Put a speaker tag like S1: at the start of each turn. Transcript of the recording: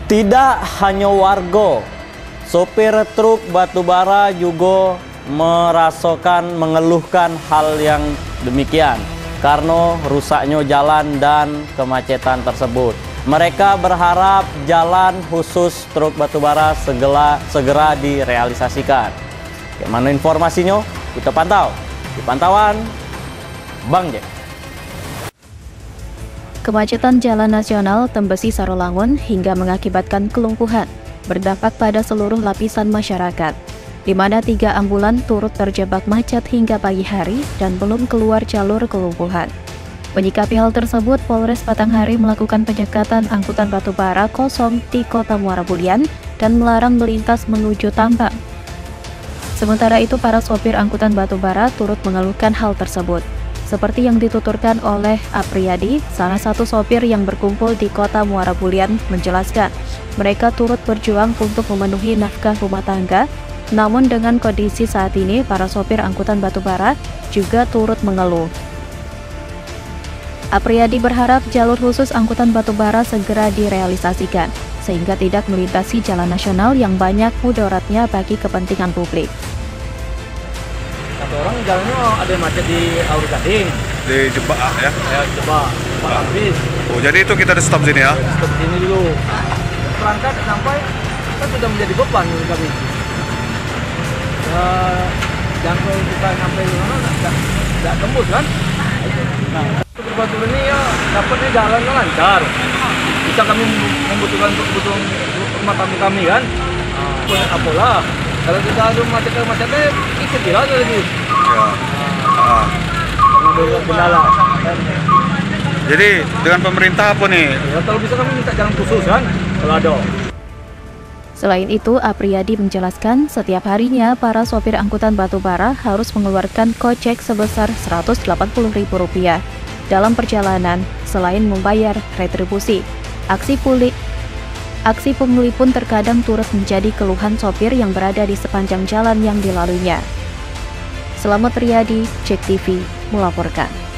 S1: Tidak hanya warga, sopir truk batubara juga mengeluhkan hal yang demikian karena rusaknya jalan dan kemacetan tersebut. Mereka berharap jalan khusus truk batubara segera direalisasikan. Bagaimana informasinya? Kita pantau di pantauan Bang Jack.
S2: Kemacetan Jalan Nasional Tembesi-Sarolangun hingga mengakibatkan kelumpuhan berdampak pada seluruh lapisan masyarakat, di mana 3 ambulan turut terjebak macet hingga pagi hari dan belum keluar jalur kelumpuhan. Menyikapi hal tersebut, Polres Batanghari melakukan penyekatan angkutan batubara kosong di Kota Muara Bulian dan melarang melintas menuju tambang. Sementara itu, para sopir angkutan batubara turut mengeluhkan hal tersebut. Seperti yang dituturkan oleh Apriyadi, salah satu sopir yang berkumpul di Kota Muara Bulian, menjelaskan mereka turut berjuang untuk memenuhi nafkah rumah tangga, namun dengan kondisi saat ini para sopir angkutan batubara juga turut mengeluh. Apriyadi berharap jalur khusus angkutan batubara segera direalisasikan, sehingga tidak melintasi jalan nasional yang banyak mudaratnya bagi kepentingan publik.
S3: Kata orang jalannya ada yang macet di Auri Gading.
S4: Di jebak ya?
S3: Ya, jebak habis.
S4: Oh, jadi itu kita ada stop sini ya?
S3: Stop sini dulu. Perangkat sampai kan sudah menjadi beban bagi kami. Jangan kita sampai di mana nggak tembus kan? Nah, berbatu ini ya dapatnya jalan lancar. Bisa kami membutuhkan kebutuhan rumah tangga kami kan? Apalah. Kalau kita ada macetnya ikut aja lagi.
S4: Ya.
S3: Kendala.
S4: Jadi dengan pemerintah apa nih?
S3: Ya, kalau bisa kami minta jalan khusus kan, kalau ada.
S2: Selain itu, Apriyadi menjelaskan setiap harinya para sopir angkutan batubara harus mengeluarkan kocek sebesar Rp180.000 dalam perjalanan selain membayar retribusi. Aksi pungli pun terkadang turut menjadi keluhan sopir yang berada di sepanjang jalan yang dilaluinya. Selamat Riyadi, Jack TV melaporkan.